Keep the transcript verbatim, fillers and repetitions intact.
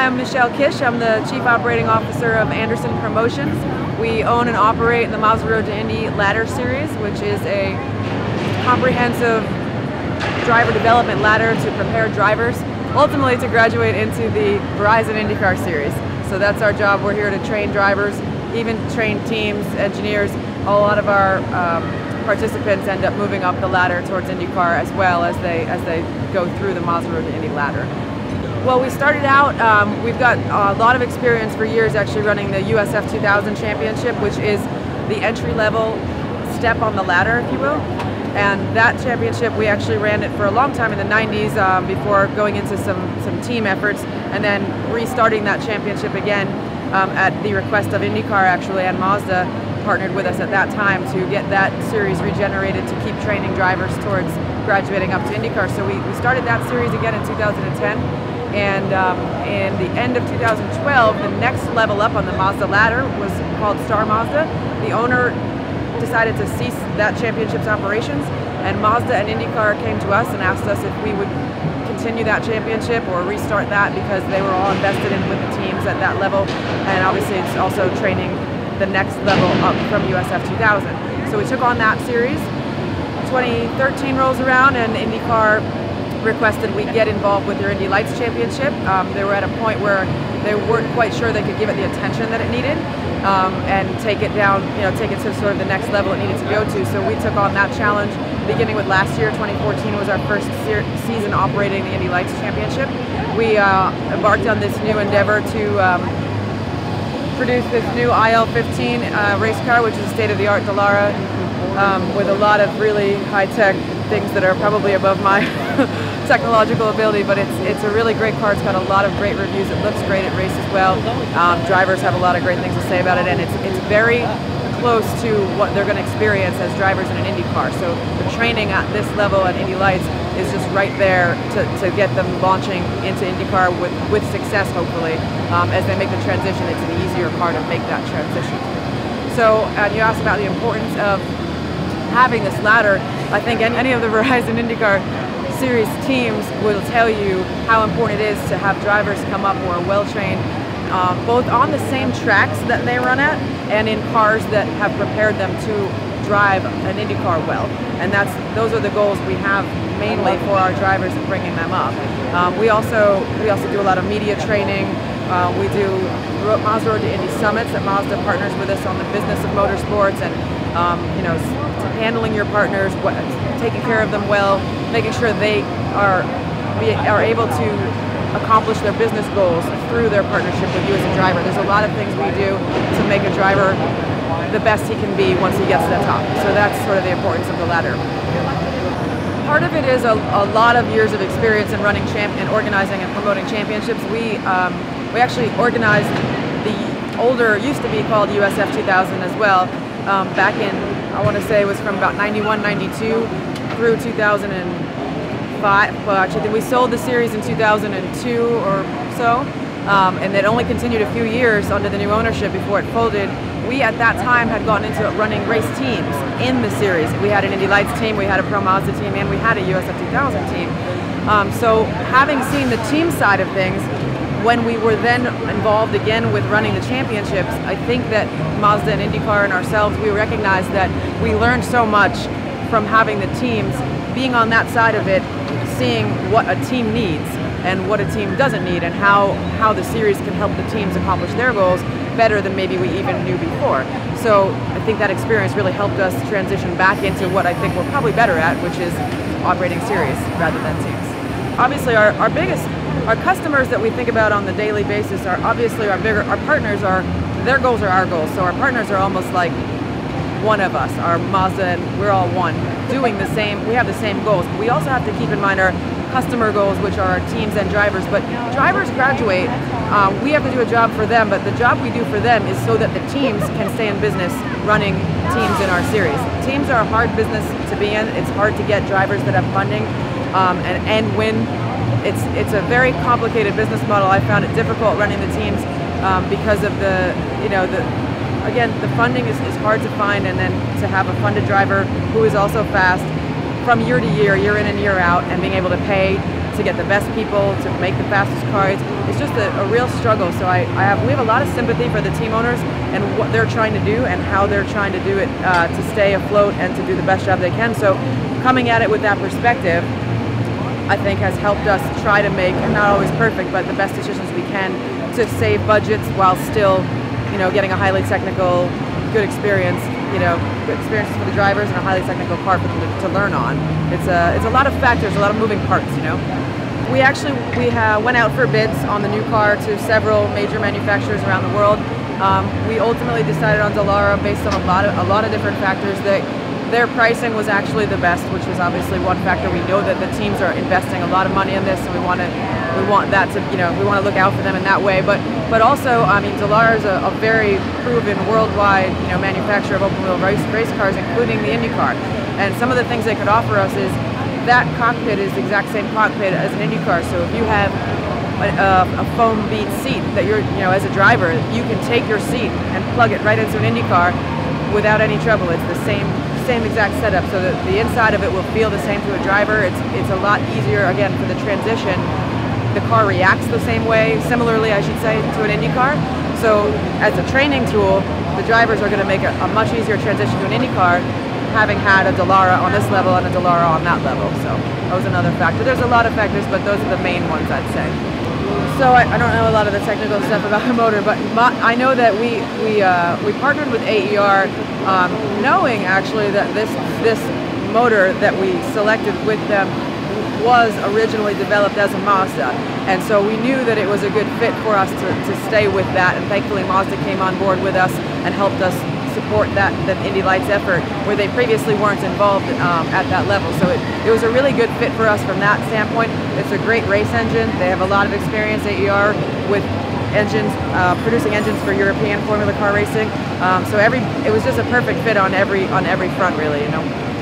I'm Michelle Kish. I'm the Chief Operating Officer of Andersen Promotions. We own and operate the Mazda Road to Indy Ladder Series, which is a comprehensive driver development ladder to prepare drivers ultimately to graduate into the Verizon IndyCar Series. So that's our job. We're here to train drivers, even train teams, engineers. A lot of our um, participants end up moving up the ladder towards IndyCar as well as they as they go through the Mazda Road to Indy ladder. Well, we started out, um, we've got a lot of experience for years actually running the U S F two thousand Championship, which is the entry-level step on the ladder, if you will. And that championship, we actually ran it for a long time in the nineties um, before going into some, some team efforts, and then restarting that championship again um, at the request of IndyCar actually, and Mazda partnered with us at that time to get that series regenerated to keep training drivers towards graduating up to IndyCar. So we, we started that series again in two thousand ten. And um, in the end of two thousand twelve, the next level up on the Mazda ladder was called Star Mazda. The owner decided to cease that championship's operations, and Mazda and IndyCar came to us and asked us if we would continue that championship or restart that, because they were all invested in with the teams at that level, and obviously it's also training the next level up from U S F two thousand. So we took on that series. twenty thirteen rolls around and IndyCar requested we get involved with their Indy Lights Championship. Um, they were at a point where they weren't quite sure they could give it the attention that it needed um, and take it down, you know, take it to sort of the next level it needed to go to. So we took on that challenge, beginning with last year. twenty fourteen was our first se season operating the Indy Lights Championship. We uh, embarked on this new endeavor to um, produce this new I L fifteen uh, race car, which is a state-of-the-art Dallara um, with a lot of really high-tech things that are probably above my technological ability, but it's it's a really great car. It's got a lot of great reviews. It looks great at race as well. Um, drivers have a lot of great things to say about it, and it's it's very close to what they're going to experience as drivers in an Indy car. So the training at this level at Indy Lights is just right there to, to get them launching into IndyCar with, with success, hopefully, um, as they make the transition. It's an easier car to make that transition. So uh, you asked about the importance of having this ladder. I think any of the Verizon IndyCar Series teams will tell you how important it is to have drivers come up who are well-trained, um, both on the same tracks that they run at and in cars that have prepared them to drive an IndyCar well. And that's those are the goals we have mainly for our drivers and bringing them up. Um, we also we also do a lot of media training. Uh, we do Mazda Road to Indy summits that Mazda partners with us on the business of motorsports, and um, you know, handling your partners, what, taking care of them well, making sure they are be, are able to accomplish their business goals through their partnership with you as a driver. There's a lot of things we do to make a driver the best he can be once he gets to the top. So that's sort of the importance of the ladder. Part of it is a, a lot of years of experience in running champ and organizing and promoting championships. We um, we actually organized the older, used to be called U S F two thousand as well, um, back in, I want to say it was from about ninety-one, ninety-two through two thousand five. Well, actually, we sold the series in two thousand two or so, um, and it only continued a few years under the new ownership before it folded. We, at that time, had gotten into running race teams in the series. We had an Indy Lights team, we had a Pro Mazda team, and we had a U S F two thousand team. Um, so, having seen the team side of things, when we were then involved again with running the championships, I think that Mazda and IndyCar and ourselves, we recognized that we learned so much from having the teams, being on that side of it, seeing what a team needs and what a team doesn't need, and how, how the series can help the teams accomplish their goals better than maybe we even knew before. So I think that experience really helped us transition back into what I think we're probably better at, which is operating series rather than teams. Obviously our, our biggest Our customers that we think about on the daily basis are obviously our bigger, our partners are, their goals are our goals. So our partners are almost like one of us, our Mazda, and we're all one, doing the same, we have the same goals. But we also have to keep in mind our customer goals, which are our teams and drivers. But drivers graduate, um, we have to do a job for them, but the job we do for them is so that the teams can stay in business running teams in our series. Teams are a hard business to be in. It's hard to get drivers that have funding um, and, and win. It's, it's a very complicated business model. I found it difficult running the teams um, because of the, you know, the, again, the funding is, is hard to find, and then to have a funded driver who is also fast from year to year, year in and year out, and being able to pay to get the best people, to make the fastest car. It's, it's just a, a real struggle. So I, I have, we have a lot of sympathy for the team owners and what they're trying to do and how they're trying to do it uh, to stay afloat and to do the best job they can. So coming at it with that perspective, I think has helped us try to make, not always perfect, but the best decisions we can to save budgets while still, you know, getting a highly technical, good experience, you know, good experiences for the drivers and a highly technical car for them to, to learn on. It's a, it's a lot of factors, a lot of moving parts, you know. We actually, we uh, went out for bids on the new car to several major manufacturers around the world. Um, we ultimately decided on Dallara based on a lot of, a lot of different factors. That their pricing was actually the best, which is obviously one factor. We know that the teams are investing a lot of money in this, and we want to, we want that to, you know, we want to look out for them in that way. But, but also, I mean, Dallara is a, a very proven worldwide, you know, manufacturer of open-wheel race race cars, including the Indy car. And some of the things they could offer us is that cockpit is the exact same cockpit as an Indy car. So if you have a, a foam bead seat that you're, you know, as a driver, you can take your seat and plug it right into an Indy car without any trouble. It's the same. same exact setup, so that the inside of it will feel the same to a driver. It's it's a lot easier, again, for the transition. The car reacts the same way, similarly, I should say, to an Indy car. So as a training tool, the drivers are going to make a, a much easier transition to an Indy car, having had a Dallara on this level and a Dallara on that level. So that was another factor. There's a lot of factors, but those are the main ones, I'd say. So I, I don't know a lot of the technical stuff about the motor, but my, I know that we we uh, we partnered with A E R, um, knowing actually that this this motor that we selected with them was originally developed as a Mazda, and so we knew that it was a good fit for us to, to stay with that. And thankfully, Mazda came on board with us and helped us support that, that Indy Lights effort, where they previously weren't involved um, at that level. So it, it was a really good fit for us from that standpoint. It's a great race engine. They have a lot of experience, A E R, with engines, uh, producing engines for European Formula Car racing. Um, so every, it was just a perfect fit on every on every front, really, you know.